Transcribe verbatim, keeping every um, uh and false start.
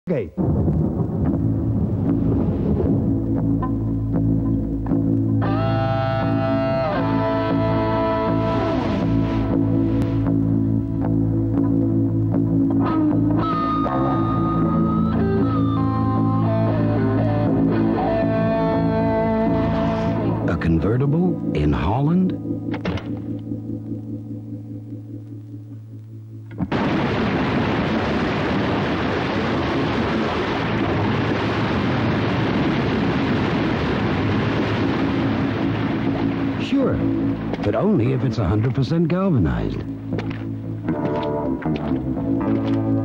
Okay. A convertible in Holland? Sure, but only if it's one hundred percent galvanized.